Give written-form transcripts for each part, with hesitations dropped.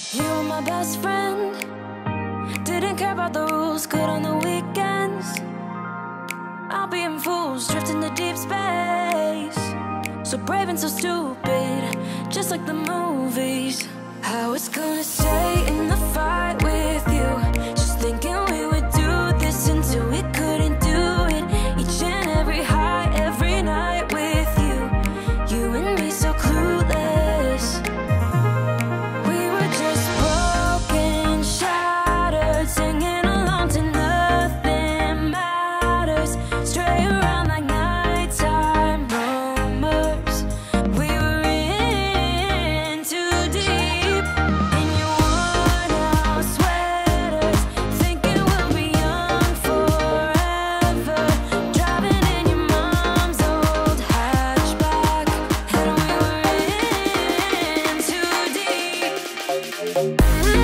You were my best friend. Didn't care about the rules, good on the weekends. I'll be in fools, drifting to deep space. So brave and so stupid, just like the movies. I was gonna stay in the fight with you, just thinking we would do this until we couldn't do it. Each and every high, every night with you, you and me so clueless. We were just broken, shattered, singing along to nothing matters. Stray around like nighttime rumors. We were in too deep. In your worn out sweaters, thinking we'll be young forever. Driving in your mom's old hatchback, and we were in too deep.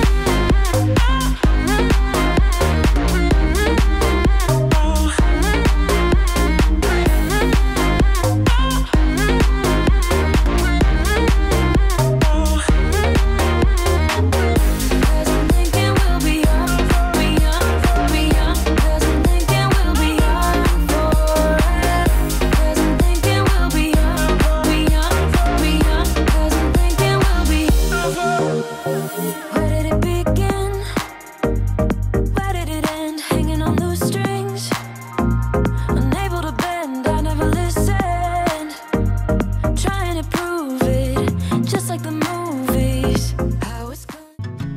Cause I'm thinking we'll be young, be young, be young. Cause I'm thinking we'll be young forever. Cause I'm thinking we'll be young, be young, be young. Cause I'm thinking we'll be. Where did it begin? Where did it end? Hanging on loose strings, unable to bend. I never listened, trying to prove it, just like the movies. I was gonna.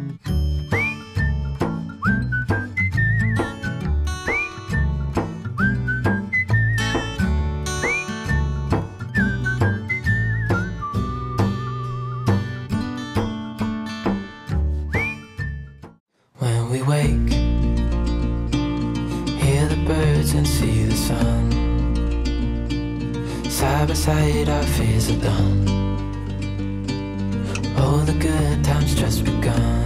When we wake, hear the birds and see the sun. Side by side our fears are done. Oh, the good times just begun.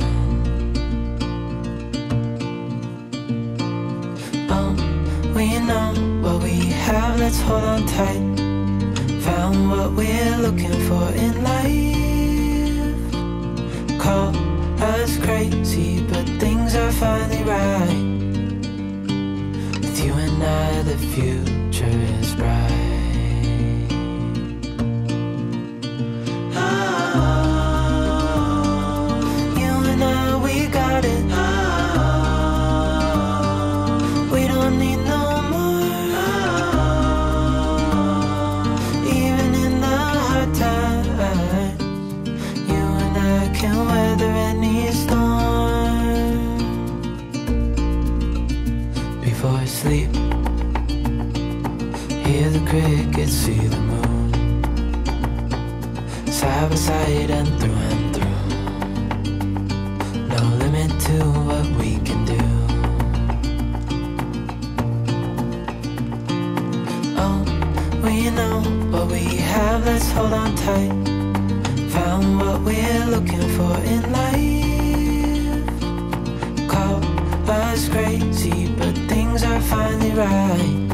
Oh, we know what we have, let's hold on tight. Found what we're looking for in life. Call us crazy, but things are finally right. With you and I, the future is bright. Oh, you and I, we got it. Oh, we don't need no more. Oh, even in the hard times, you and I can weather any storm. Before I sleep, hear the crickets, see the moon. Side by side and through. No limit to what we can do. Oh, we know what we have, let's hold on tight. Found what we're looking for in life. Call us crazy, but things are finally right.